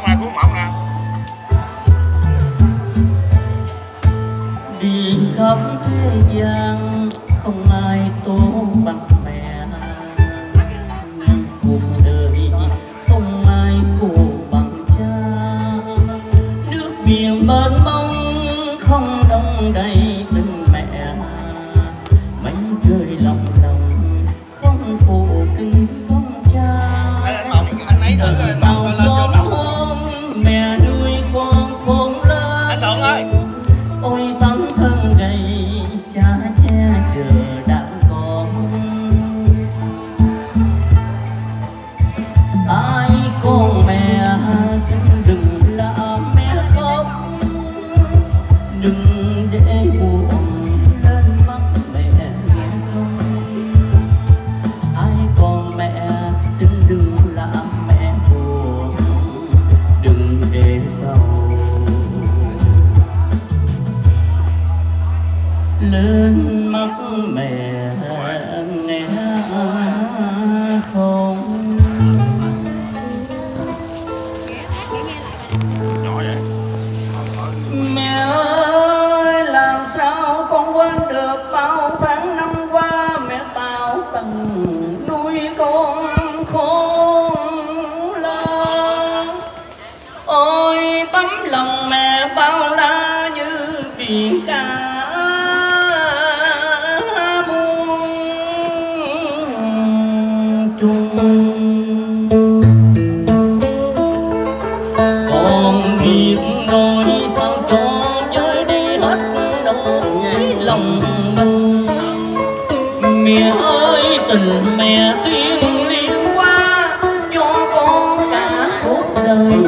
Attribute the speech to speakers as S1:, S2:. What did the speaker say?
S1: lại của Mão nè.
S2: Đi khắp thế gian không ai tốt bằng mẹ, nhưng cuộc đời không ai khổ bằng cha. Nước biển mênh mông không đong đầy tình mẹ, mảnh trời lòng đồng không phụ kính con cha.
S1: Anh ấy thử rồi,
S2: Tàu gió hôm mẹ nuôi con khôn lớn.
S1: anh Tượng ơi.
S2: Ôi tấm thân gầy cha che chờ đàn con. Ai con mẹ xin đừng làm mẹ khóc, đừng để buồn lên mắt mẹ nghe không. Ai con mẹ xin đừng làm mẹ buồn, đừng để sầu lên mắt mẹ nghe không.
S1: Nhỏ vậy.
S2: Mẹ ơi làm sao con quên được bao tháng năm qua mẹ tạo tầng nuôi con khôn lớn. Ôi tấm lòng mẹ bao la như biển cả con biết nói sao cho giới đi hết nỗi lòng mình. Mẹ ơi tình mẹ thiêng liêng quá cho con cả cuộc đời